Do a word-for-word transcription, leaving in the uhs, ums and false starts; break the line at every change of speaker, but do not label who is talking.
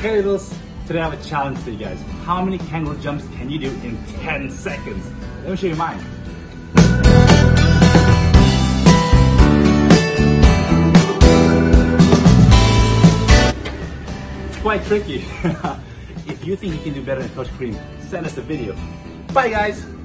Hey Littles, today I have a challenge for you guys. How many kangaroo jumps can you do in ten seconds? Let me show you mine. It's quite tricky. If you think you can do better than Coach Cream, send us a video. Bye guys!